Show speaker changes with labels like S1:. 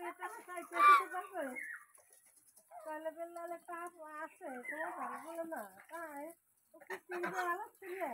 S1: এটা তাই পেতে পারবে তাহলে বেলালে কাপ আছে তোমার ঘরে বলে না তাই ও কি চিনতে ভালো ছিলে